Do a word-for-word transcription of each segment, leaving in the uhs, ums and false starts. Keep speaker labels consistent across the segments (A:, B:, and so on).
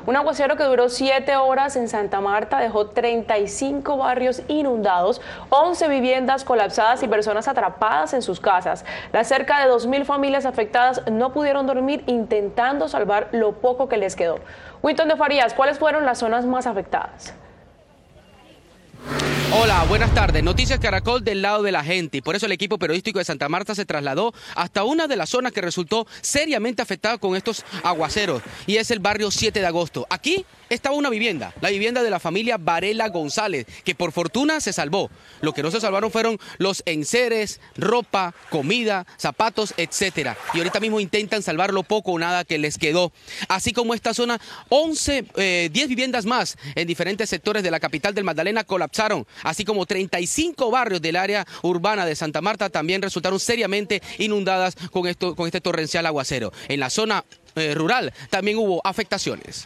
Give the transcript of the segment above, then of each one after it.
A: Un aguacero que duró siete horas en Santa Marta dejó treinta y cinco barrios inundados, once viviendas colapsadas y personas atrapadas en sus casas. Las cerca de dos mil familias afectadas no pudieron dormir intentando salvar lo poco que les quedó. Winton de Farías, ¿cuáles fueron las zonas más afectadas?
B: Hola, buenas tardes. Noticias Caracol del lado de la gente, y por eso el equipo periodístico de Santa Marta se trasladó hasta una de las zonas que resultó seriamente afectada con estos aguaceros, y es el barrio siete de agosto. Aquí estaba una vivienda, la vivienda de la familia Varela González, que por fortuna se salvó. Lo que no se salvaron fueron los enseres, ropa, comida, zapatos, etcétera. Y ahorita mismo intentan salvar lo poco o nada que les quedó. Así como esta zona, once, eh, diez viviendas más en diferentes sectores de la capital del Magdalena colapsaron, así como treinta y cinco barrios del área urbana de Santa Marta también resultaron seriamente inundadas con, esto, con este torrencial aguacero. En la zona eh, rural también hubo afectaciones.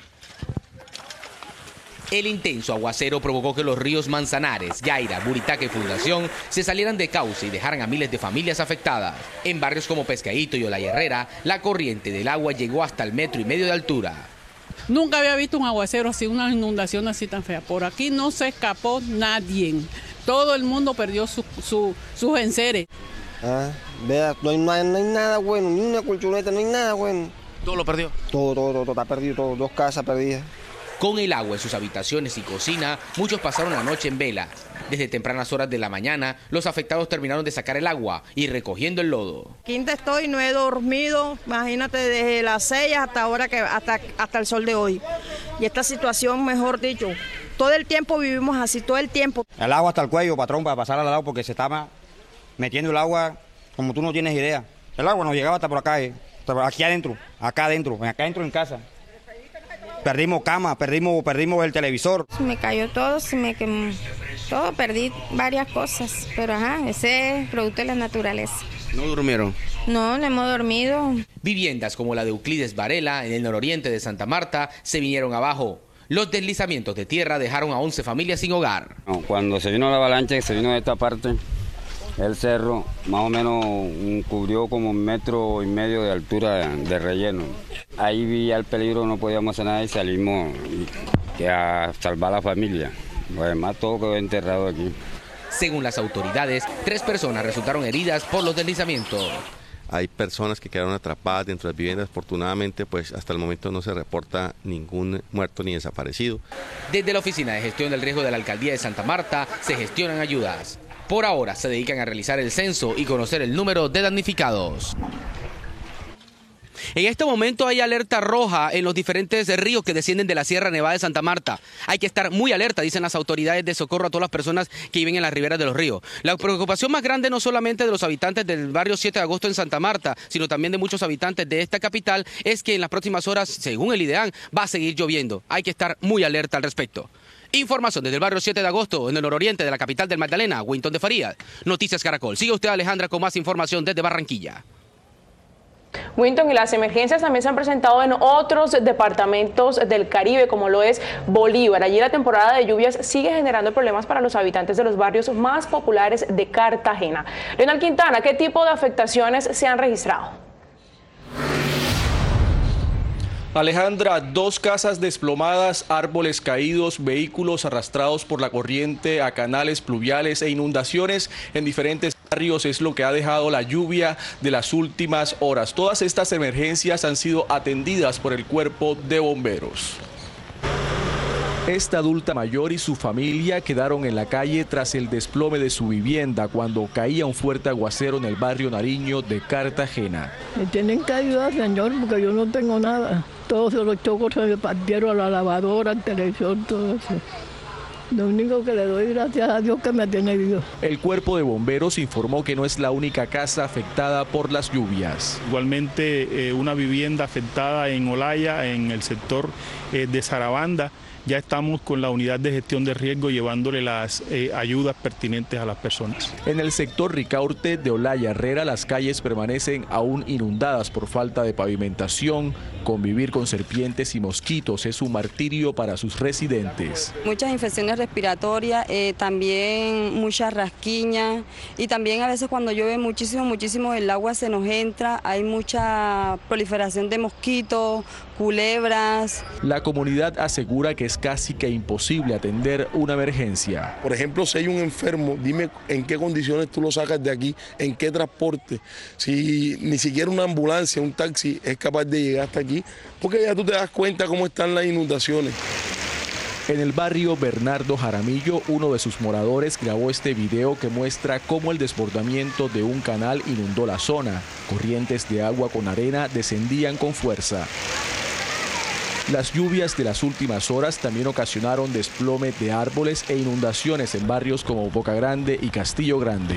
B: El intenso aguacero provocó que los ríos Manzanares, Yaira, Buritaca y Fundación se salieran de cauce y dejaran a miles de familias afectadas. En barrios como Pescadito y Olaya Herrera, la corriente del agua llegó hasta el metro y medio de altura.
C: Nunca había visto un aguacero así, una inundación así tan fea. Por aquí no se escapó nadie. Todo el mundo perdió su, su, sus enseres.
D: Ah, vea, no hay, no, hay, no hay nada bueno, ni una colchoneta, no hay nada bueno.
B: ¿Todo lo perdió?
D: Todo, todo, todo, todo está perdido, todo, dos casas perdidas.
B: Con el agua en sus habitaciones y cocina, muchos pasaron la noche en vela. Desde tempranas horas de la mañana, los afectados terminaron de sacar el agua y recogiendo el lodo.
E: Quinta estoy, no he dormido, imagínate, desde las seis hasta ahora, que hasta, hasta el sol de hoy. Y esta situación, mejor dicho, todo el tiempo vivimos así, todo el tiempo.
F: El agua hasta el cuello, patrón, para pasar al lado, porque se estaba metiendo el agua como tú no tienes idea. El agua nos llegaba hasta por acá, eh, aquí adentro, acá adentro, acá adentro en casa. Perdimos cama, perdimos, perdimos el televisor.
G: Se me cayó todo, se me quemó todo, perdí varias cosas, pero ajá, ese es producto de la naturaleza.
B: ¿No durmieron?
G: No, no hemos dormido.
B: Viviendas como la de Euclides Varela, en el nororiente de Santa Marta, se vinieron abajo. Los deslizamientos de tierra dejaron a once familias sin hogar.
H: No, cuando se vino la avalancha, que se vino de esta parte, el cerro más o menos un, cubrió como un metro y medio de altura de, de relleno. Ahí vi ya el peligro, no podíamos hacer nada y salimos y, y a salvar a la familia. Además todo quedó enterrado aquí.
B: Según las autoridades, tres personas resultaron heridas por los deslizamientos.
I: Hay personas que quedaron atrapadas dentro de las viviendas. Afortunadamente, pues hasta el momento no se reporta ningún muerto ni desaparecido.
B: Desde la Oficina de Gestión del Riesgo de la Alcaldía de Santa Marta se gestionan ayudas. Por ahora se dedican a realizar el censo y conocer el número de damnificados. En este momento hay alerta roja en los diferentes ríos que descienden de la Sierra Nevada de Santa Marta. Hay que estar muy alerta, dicen las autoridades de socorro a todas las personas que viven en las riberas de los ríos. La preocupación más grande no solamente de los habitantes del barrio siete de agosto en Santa Marta, sino también de muchos habitantes de esta capital, es que en las próximas horas, según el IDEAN, va a seguir lloviendo. Hay que estar muy alerta al respecto. Información desde el barrio siete de agosto, en el nororiente de la capital del Magdalena, Winton de Farías. Noticias Caracol. Sigue usted, Alejandra, con más información desde Barranquilla.
A: Winton, y las emergencias también se han presentado en otros departamentos del Caribe, como lo es Bolívar. Allí la temporada de lluvias sigue generando problemas para los habitantes de los barrios más populares de Cartagena. Leonel Quintana, ¿qué tipo de afectaciones se han registrado?
J: Alejandra, dos casas desplomadas, árboles caídos, vehículos arrastrados por la corriente a canales pluviales e inundaciones en diferentes barrios es lo que ha dejado la lluvia de las últimas horas. Todas estas emergencias han sido atendidas por el Cuerpo de Bomberos. Esta adulta mayor y su familia quedaron en la calle tras el desplome de su vivienda cuando caía un fuerte aguacero en el barrio Nariño de Cartagena.
K: Me tienen que ayudar, señor, porque yo no tengo nada. Todos los chocos se me partieron, a la lavadora, al televisor, todo eso. Lo único que le doy gracias a Dios que me tiene vivo.
J: El Cuerpo de Bomberos informó que no es la única casa afectada por las lluvias.
L: Igualmente eh, una vivienda afectada en Olaya, en el sector eh, de Sarabanda. Ya estamos con la unidad de gestión de riesgo llevándole las eh, ayudas pertinentes a las personas.
J: En el sector Ricaurte de Olaya Herrera, las calles permanecen aún inundadas por falta de pavimentación. Convivir con serpientes y mosquitos es un martirio para sus residentes.
M: Muchas infecciones respiratoria, eh, también muchas rasquiñas y también a veces cuando llueve muchísimo, muchísimo el agua se nos entra, hay mucha proliferación de mosquitos, culebras.
J: La comunidad asegura que es casi que imposible atender una emergencia.
N: Por ejemplo, si hay un enfermo, dime en qué condiciones tú lo sacas de aquí, en qué transporte, si ni siquiera una ambulancia, un taxi es capaz de llegar hasta aquí, porque ya tú te das cuenta cómo están las inundaciones.
J: En el barrio Bernardo Jaramillo, uno de sus moradores grabó este video que muestra cómo el desbordamiento de un canal inundó la zona. Corrientes de agua con arena descendían con fuerza. Las lluvias de las últimas horas también ocasionaron desplome de árboles e inundaciones en barrios como Boca Grande y Castillo Grande.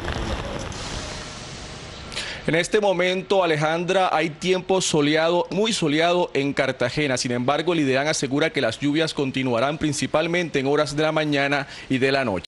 J: En este momento, Alejandra, hay tiempo soleado, muy soleado en Cartagena. Sin embargo, el IDEAN asegura que las lluvias continuarán principalmente en horas de la mañana y de la noche.